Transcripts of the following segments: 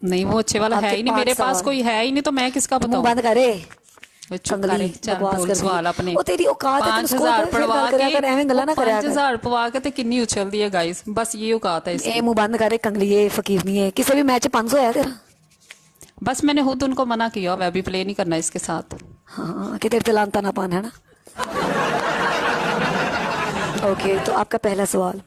नहीं, वो अच्छे वाला है ही नहीं मेरे पास, कोई है ही नहीं, तो मैं किसका बताऊं? मुंह बंद करे, कंगली बोल सवाल अपने। ओ तेरी औकात है, 5,000 पढ़वा के, एवें गल्ला ना करया कर। 5,000 पवा के ते किन्नी उछल दी है गाइस, बस ये औकात है इसकी। ए मुंह बंद करे कंगली, फकीर नहीं है। किसी भी मैच 500 है तेरा? बस मैंने खुद उनको मना किया, मैं भी प्ले नहीं करना इसके साथ। हाँ कि तेरे तलांता ना पान है ना। ओके, तो आपका पहला सवाल।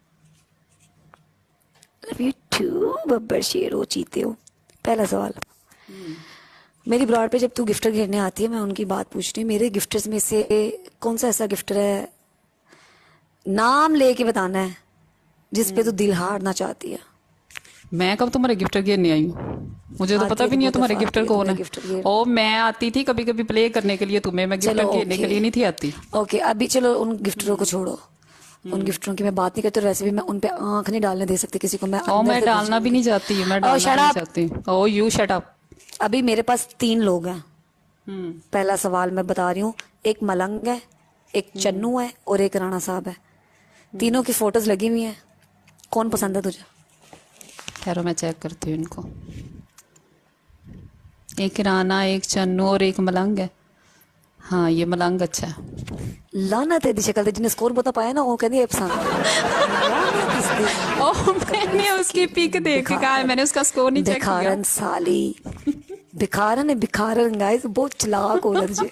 लव यू टू बब्बर शेरो चीते हो। पहला सवाल, मेरी ब्रॉड पे जब तू गिफ्टर घेरने आती है, मैं उनकी बात पूछ रही हूँ, मेरे गिफ्टर्स में से कौन सा ऐसा गिफ्टर है, नाम लेके बताना है, जिस पे तू दिल हारना चाहती है। मैं कब तुम्हारे गिफ्टर घेरने आई हूँ? मुझे तो पता भी नहीं है तुम्हारे गिफ्टर कौन है। ओ मैं आती थी कभी कभी प्ले करने के लिए तुम्हें, मैं गिफ्टर घेरने के लिए नहीं थी आती। ओके, अभी चलो उन गिफ्टरों को छोड़ो, उन गिफ्टरों की मैं बात नहीं करती, तो वैसे भी मैं उन पे आंख नहीं डालने दे सकती किसी को। मैं डालना भी नहीं चाहती, मैं डालना नहीं चाहती। Oh you shut up. अभी मेरे पास 3 लोग हैं। पहला सवाल मैं बता रही हूँ, एक मलंग है, एक चन्नू है और एक राणा साहब है। तीनों की फोटोज लगी हुई हैं, कौन पसंद है तुझे? ठहरो मैं चेक करती हूँ इनको। एक राणा, एक चन्नू और एक मलंग है। हाँ ये मलंग अच्छा है। लाना तेरी शक्ल जिन्हें स्कोर बता पाया ना, वो कहती है पसंद। मैंने उसकी पिक देख के कहा, मैंने उसका स्कोर नहीं चेक किया। भिखारन साली, भिखारन है, भिखारन गाइस, बहुत चालाक हो लगे,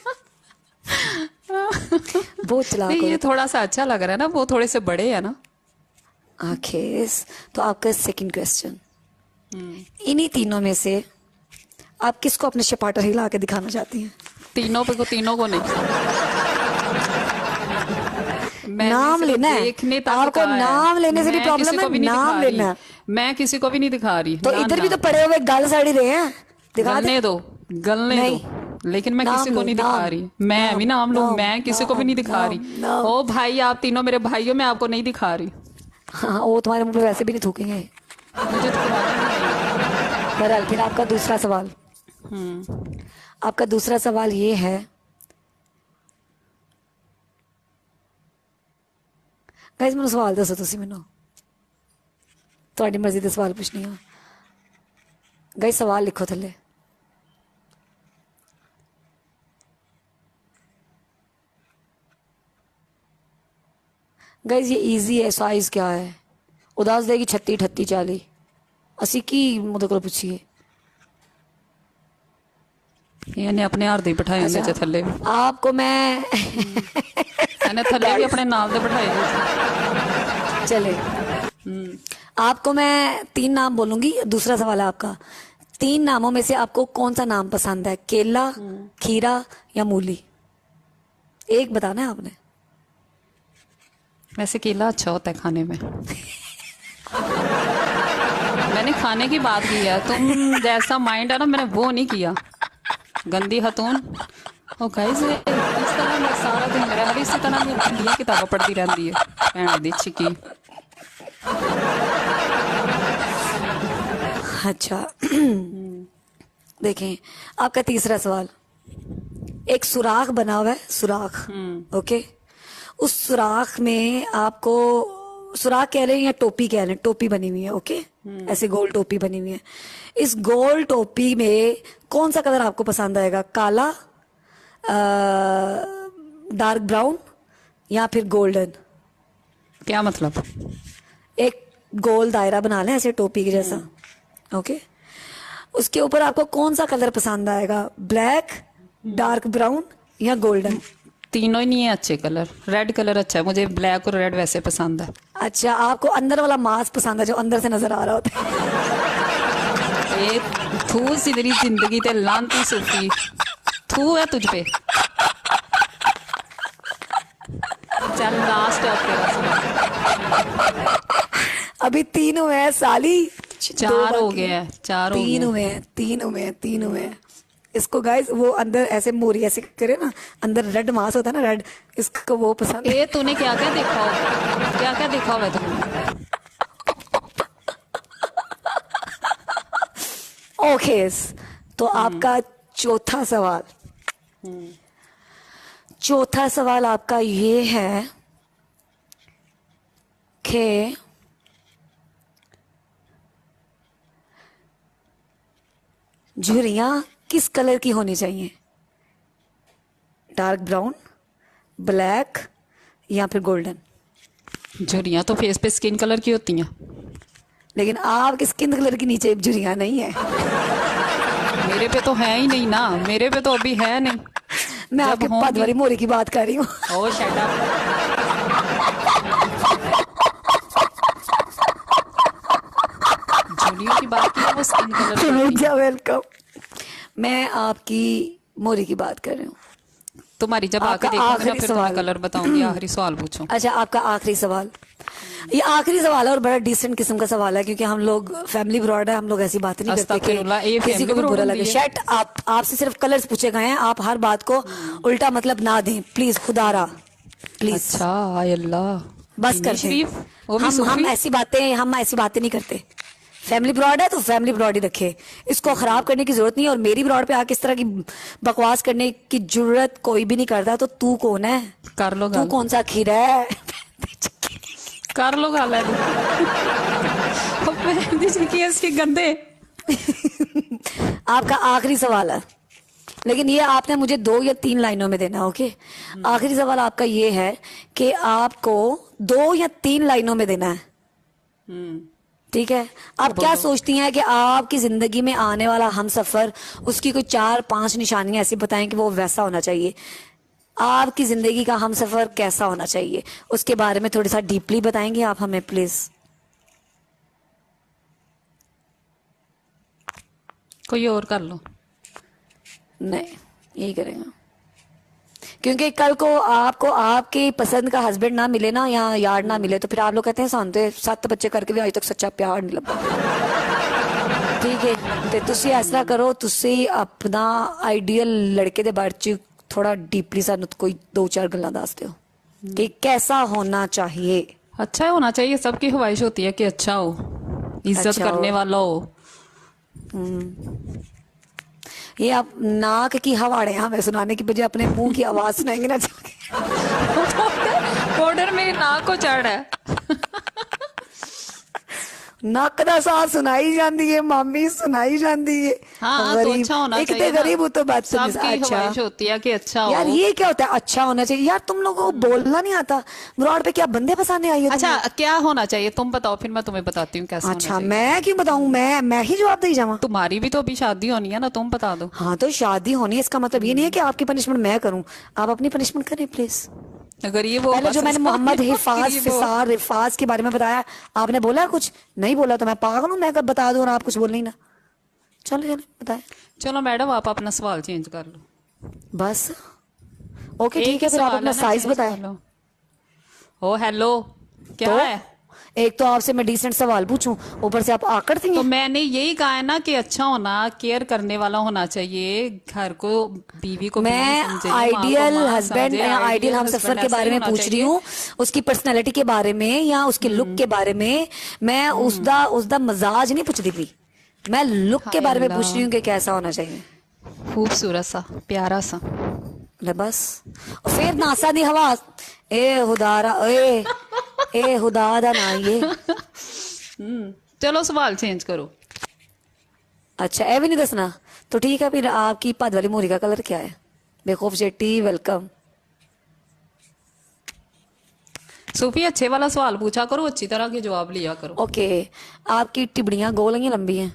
बहुत चालाक। ये थोड़ा सा अच्छा लग रहा है ना, वो थोड़े से बड़े है ना। ओके, तो आपका सेकंड क्वेश्चन, इन्हीं तीनों में से आप किसको अपने शपाटर हिला के दिखाना चाहती हैं? तीनों को नहीं। नाम लेना है आपको, नाम लेने से भी प्रॉब्लम है, नाम लेना है। मैं किसी को भी नहीं दिखा रही। तो इधर भी तो पड़े हुए गल साड़ी रहे हैं, गलने दो, लेकिन मैं किसी को नहीं दिखा रही। मैं भी नाम लूं, मैं किसी को भी नहीं दिखा रही। ओ भाई, आप तीनों मेरे भाइयों, मैं आपको नहीं दिखा रही। हाँ, वो तुम्हारे मुंह पे वैसे भी नहीं थूकेंगे मुझे। बहरहाल, फिर आपका दूसरा सवाल। आपका दूसरा सवाल ये है, गाइस मैंने सवाल दसो तुसी मैनू, ਤੁਹਾਡੀ ਮਰਜ਼ੀ ਦੇ ਸਵਾਲ ਪੁੱਛਣੀ ਆ। गाइस सवाल लिखो थल्ले। गाइस ये इजी है, साइज क्या है? उदास देगी 36, 38, 40। असी की मुझे को पूछिए, ਇਹਨੇ ਆਪਣੇ ਹਾਰ ਦੇ ਬਿਠਾਏ ਹੁੰਦੇ ਚ ਥੱਲੇ ਵੀ। आपको मैं ਇਹਨੇ ਥੱਲੇ ਵੀ ਆਪਣੇ ਨਾਲ ਦੇ ਬਿਠਾਏ ਹੋਏ। चले, आपको मैं 3 नाम बोलूंगी। दूसरा सवाल है आपका, 3 नामों में से आपको कौन सा नाम पसंद है, केला, खीरा या मूली? एक बताना है आपने। वैसे केला अच्छा होता है खाने में। मैंने खाने की बात की है, तुम जैसा माइंड है ना, मैंने वो नहीं किया। गंदी हतून। ओ गाइस, इस तरह मैं सारा दिन मेरा हर इसी तरह मैं ठंडियां किताबें पढ़ती रहती है भैन दी छिकी। अच्छा देखें, आपका तीसरा सवाल, एक सुराख बना हुआ है, सुराख। ओके, उस सुराख में आपको, सुराख कह रहे हैं या टोपी कह रहे हैं, टोपी बनी हुई है। ओके, ऐसे गोल टोपी बनी हुई है। इस गोल टोपी में कौन सा कलर आपको पसंद आएगा, काला, डार्क ब्राउन या फिर गोल्डन? क्या मतलब? एक गोल दायरा बना लें ऐसे टोपी के जैसा। ओके, उसके ऊपर आपको कौन सा कलर पसंद आएगा, ब्लैक, डार्क ब्राउन या गोल्डन? तीनों ही नहीं है अच्छे कलर। रेड कलर अच्छा है, मुझे ब्लैक और रेड वैसे पसंद है। अच्छा, आपको अंदर वाला मास्क पसंद है जो अंदर से नजर आ रहा होता है? ये थू सी तेरी जिंदगी ते लांती सूफी, थू है तुझ पे। चल लास्ट है तेरा सवाल। अभी 3 हुए हैं साली, 4 हो गए हैं, 4 हो गए। 3 हुए हैं। इसको गाइस वो अंदर ऐसे मोरी ऐसे करे ना, अंदर रेड मांस होता है ना, रेड, इसको वो पसंद है। तूने क्या क्या देखा होगा, क्या क्या देखा होगा तुमने? ओके, तो आपका चौथा सवाल, चौथा सवाल आपका ये है कि झुर्रियां किस कलर की होनी चाहिए? डार्क ब्राउन, ब्लैक या फिर गोल्डन? झुर्रियां तो फेस पे स्किन कलर की होती हैं। लेकिन आपकी स्किन कलर की नीचे झुर्रियां नहीं है। मेरे पे तो है ही नहीं ना, मेरे पे तो अभी है नहीं। मैं जब आपके होंगी- पद वाली मोरी की बात कर रही हूँ। Oh shut up. झुर्रियों की बात की है, वो स्किन कलर की होती हैं। वेलकम। मैं आपकी मोरी की बात कर रही हूँ। तुम्हारी जब आके आपका देखूंगी ना आखिरी फिर तुम्हें सवाल। कलर बताऊंगी। आखिरी सवाल पूछो। अच्छा, आपका आखिरी सवाल। ये आखिरी सवाल है और बड़ा डिसेंट किस्म का सवाल है, क्योंकि हम लोग फैमिली ब्रॉड है, हम लोग ऐसी बातें नहीं करते अस्तगफिरुल्लाह, ये कि किसी family को भी broad बुरा होती लगे। है। शट आप, आपसे सिर्फ कलर्स पूछे गए हैं, आप हर बात को उल्टा मतलब ना दें प्लीज, खुदारा प्लीज। अच्छा आय अल्लाह। बस दीनी कर शरीफ, वो भी हम सूफी। हम ऐसी बातें नहीं करते। फैमिली ब्रॉड है तो फैमिली ब्रॉड ही रखे, इसको खराब करने की जरूरत नहीं है। और मेरी ब्रॉड पे आके इस तरह की बकवास करने की जरूरत कोई भी नहीं करता। तो तू कौन है? कर लो तू गाल, कौन सा खीरा है? कर लो गाल है इसके गंदे। आपका आखिरी सवाल है, लेकिन ये आपने मुझे 2 या 3 लाइनों में देना। ओके, आखिरी सवाल आपका ये है कि आपको 2 या 3 लाइनों में देना है। ठीक है, आप क्या सोचती हैं कि आपकी जिंदगी में आने वाला हम सफर, उसकी कोई 4-5 निशानियां ऐसी बताएं कि वो वैसा होना चाहिए। आपकी जिंदगी का हम सफर कैसा होना चाहिए, उसके बारे में थोड़ी सा डीपली बताएंगे आप हमें प्लीज? कोई और कर लो। नहीं, यही करेंगे, क्योंकि कल को आपको आपकी पसंद का हस्बैंड ना मिले ना, या यार ना मिले, तो फिर आप लोग कहते हैं सानते 7 बच्चे करके भी आज तक सच्चा प्यार नहीं लगा। ठीक है, ਤੇ ਤੁਸੀਂ ऐसा करो, ਤੁਸੀਂ अपना आइडियल लड़के ਦੇ ਬਾਰੇ ਚ थोड़ा डीपली ਸਾਨੂੰ कोई 2-4 ਗੱਲਾਂ ਦੱਸ ਦਿਓ कि कैसा होना चाहिए। अच्छा होना चाहिए, सबकी ख्वाहिश होती है कि अच्छा हो, इज्जत अच्छा करने हो। वाला हो। ये आप नाक की हवाड़े हमें सुनाने की बजाय अपने मुंह की आवाज सुनाएंगे ना। बॉर्डर मेरी नाक को चढ़ है। नक दा साह सुनाई जाती है, मामी सुनाई जाती है। हाँ तो अच्छा होना एक चाहिए तो ना। गरीब तो बात सबकी ख्वाहिश होती है कि अच्छा हो। यार ये क्या होता है अच्छा होना चाहिए? यार तुम लोगों को बोलना नहीं आता। ब्रॉड पे क्या बंदे फंसाने आई हो? अच्छा क्या होना चाहिए तुम बताओ, फिर मैं तुम्हें बताती हूँ कैसा होना अच्छा, चाहिए। मैं क्यों बताऊं? मैं ही जवाब दे जावा? तुम्हारी भी तो अभी शादी होनी है ना, तुम बता दो। हाँ, तो शादी होनी है, इसका मतलब ये नहीं है कि आपकी पनिशमेंट मैं करूं। आप अपनी पनिशमेंट करें प्लीज। अगर ये वो पहले जो मैंने मोहम्मद हिफाज, ये वो- फिसार, रिफाज के बारे में बताया, आपने बोला कुछ नहीं बोला, तो मैं पागल हूं मैं कब बता दूं और आप कुछ बोल नहीं ना। चलो चलो बताए। चलो मैडम आप अपना सवाल चेंज कर लो। बस ओके एक ठीक है, ही फिर आप सवाल अपना है ना, साइज चेंज बताएं। कर लो। ओ हेलो, क्या तो है? एक तो आपसे मैं डिसेंट सवाल पूछूं, ऊपर से आप आकड़ती तो हैं। मैंने यही कहा है ना कि अच्छा होना, केयर करने वाला होना चाहिए, घर को बीवी को बीवी मैं समझे, माँ को आइडियल माँ हस्बैंड समझे, या आइडियल हम husband सफर के ऐसा बारे ही में होना पूछ रही चाहिए। हूँ, उसकी पर्सनैलिटी के बारे में या उसके लुक के बारे में। मैं उसका मजाज नहीं पूछती भी, मैं लुक के हाय बारे में अल्लाह। पूछ रही हूँ कि कैसा होना चाहिए। खूबसूरत सा, प्यारा सा। ले बस। और फिर नासा दी हवा, ए हुदारा, ए हुदा दा ना ये। चलो सवाल चेंज करो। अच्छा, ए भी नहीं दसना तो ठीक है। फिर आपकी पद वाली मोरी का कलर क्या है? बेखौफ जेटी वेलकम। सूफी अच्छे वाला सवाल पूछा करो, अच्छी तरह के जवाब लिया करो। ओके, आपकी टिबड़ियां गोल हैं या लंबी हैं?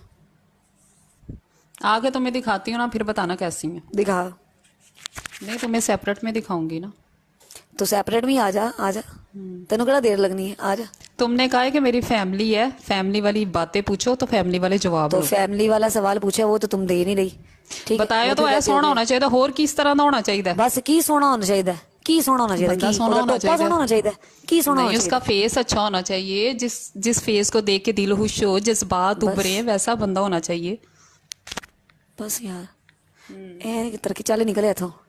आगे तुम्हें दिखाती हूँ ना, फिर बताना कैसी है। दिखा। नहीं तुम्हें सेपरेट में दिखाऊंगी ना। तो सेपरेट में आ जा, आ जा। तेनों केड़ा देर लगनी है, आ जा। तुमने कहा है कि मेरी फैमिली है, फैमिली वाली बातें पूछो तो फैमिली वाले जवाब तो दो। फैमिली वाला सवाल पूछा, वो तो तुम दे नहीं रही। ठीक है, बताया वो तो ऐसा होना चाहिए, होर किस तरह का होना चाहिए? बस की सोना होना चाहिए, की सोना होना चाहिए, बंदा की सोना होना टोपा सोना होना चाहिए, की सोना नहीं, होना उसका चाहिए। फेस अच्छा होना चाहिए, जिस फेस को देख के दिल खुश हो, जज्बात उभरे, वैसा बंदा होना चाहिए। बस यार, ए तरक्की चल निकले इथों।